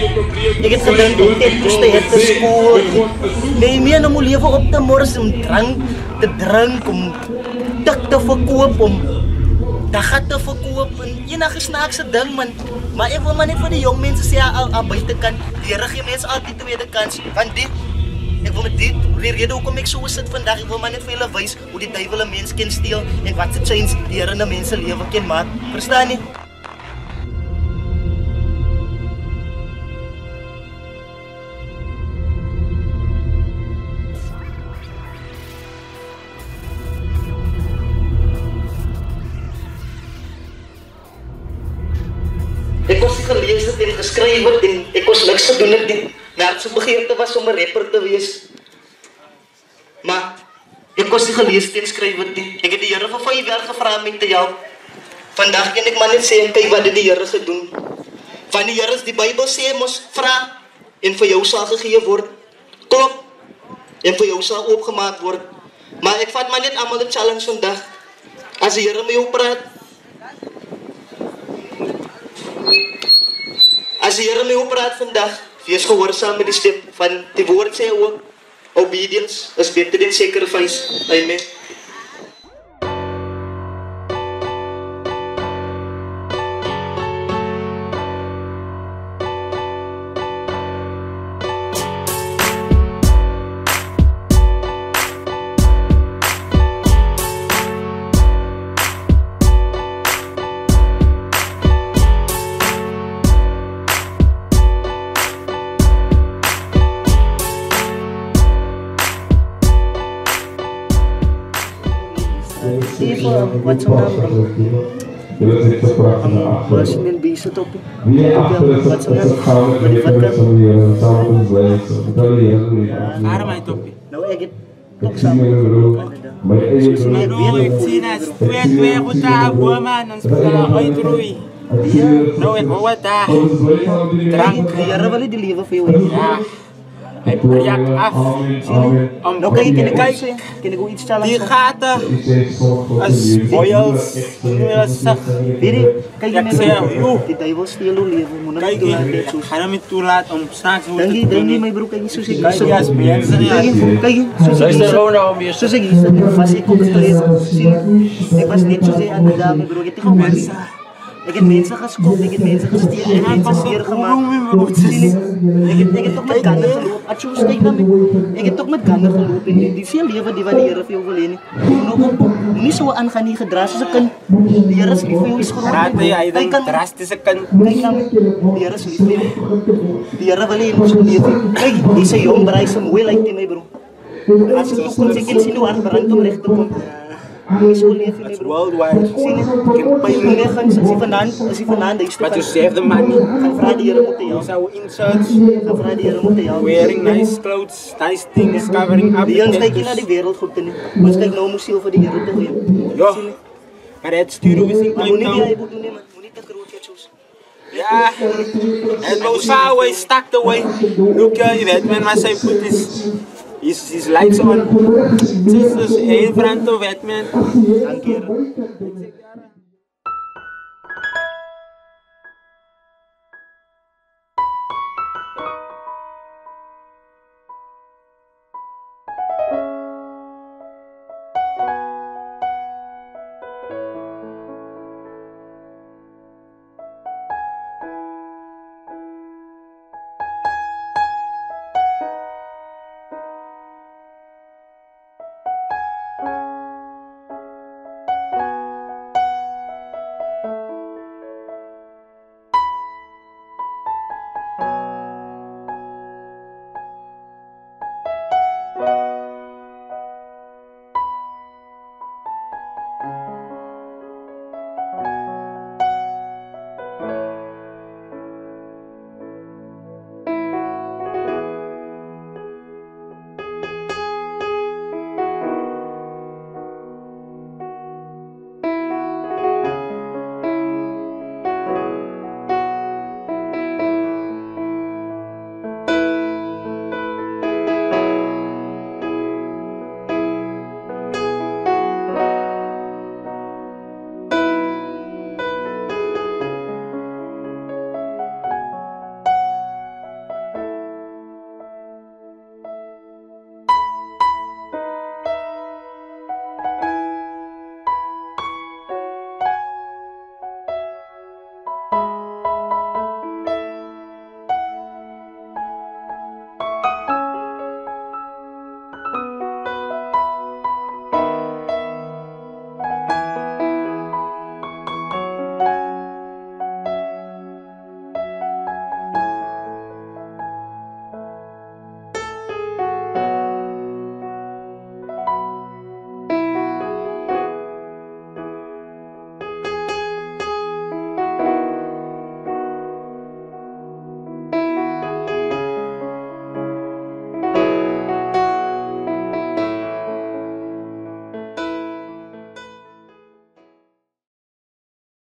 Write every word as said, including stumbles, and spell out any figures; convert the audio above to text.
Ek het gedink om dit moes te het te spoor. Nee, meer na my lewe op te mors om drank te drink, om tik te verkoop, om dagat te verkoop en enige snaakse ding man. Maar ek wil maar net vir die jong mense sê aan buitekant, die Here gee mense altyd tweede kans. Want dit, ek wil met dit, die rede hoekom ek so sit vandag, ek wil maar net vir julle wys hoe die duiwel 'n mens kan steel en wat se change die Here in 'n mens se lewe kan maak. Verstaan nie? Ek was gelees het en geskryf het en ek was niks gedoen het nie. My hartse begeerte was om 'n rapper te wees. Maar ek was nie gelees het en skryf het nie. Ek het die Here vir vyf jaar gevra om my te help. Vandag kan ek maar net sê en kyk wat die Here gedoen. Van die Here, die Bybel sê mos vra en vir jou sal gegee word. Klop en vir jou sal oopgemaak word. Maar ek vat maar net almal 'n challenge vandag. As die Here met jou praat, As die Here met jou praat vandag, wees gehoorsaam met die stem van die woord sê ook, obedience is beter than sacrifice. Amen. What's your number? I'm Ashwin bezig op die What's your number? Wat die vat Waar my toppie? Nou ek het toch samen Soos my nooit sien as twee twee goed daar man, ons moet hulle uitroei. Nou ek hoor daar drank. Die Here wil die lewe vir jou hê. Ja. Hy breek af. Nou kan jy kan ek sê, kan ek iets stel? Die gate as boils, sag. Weet jy, kyk jy sê, die duiwel steel jou lewe, moet nou nie laat dit so. Gaan hom nie toelaat om snaaks te doen. Dink jy my broer, kyk jy soos ek kyk jy as mense nie. Kyk jy, soos ek hier soos ek hier sit, was ek op stres sien. Ek was net soos jy aan die dame broer, ek het gehoor. Ik heb mensen geschopt, ik heb mensen gesteerd, ik heb mensen zeer gemaakt. Ik heb, ik heb toch met gannen gelopen. Als je kijkt naar mij, ik heb toch met gannen gelopen. Die, die veel leven die wat de Heer voor jou wil heen. Moet niet zo aan gaan die gedrag als een kind. De Heer is lief voor jou is gewoon. Raad jij dan drastische kind. Kijk naar mij, de Heer is lief voor jou. De Heer wil heen ons leven. Kijk, deze jong bruid is mooi lijkt in mij bro. Als je toch komt, ik kan zien hoe hard brandt om recht te komen. It's worldwide. By as jy vandaan, as jy vandaan die But to save the money, gaan vra die Here moet jou. So inserts, gaan vra die Here moet jou. Wearing nice clothes, nice things, covering up. Die ons kyk na die wêreld goed te nie. Ons kyk nou om ons siel vir die Here te gee. Ja. Maar dit stuur ons in Moenie die hy moet doen nie man. Moenie te groot jy choose. Ja. And no sour stuck away. Look at that man must say put this His, his lights on. This is in front of Batman. Dank je.